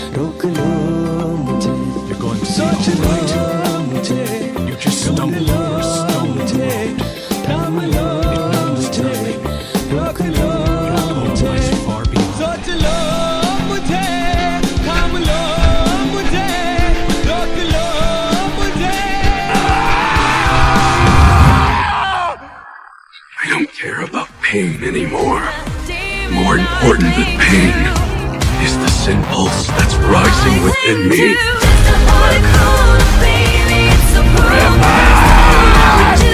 रोक लो मुझे, You're going to see सोच all लो right. मुझे, You just stumbled over a stone road. थाम लो मुझे, रोक लो मुझे, Always far beyond. सोच लो मुझे, थाम लो मुझे, रोक लो मुझे। I don't care about pain anymore. More important than pain is the sin pulse that's rising within me.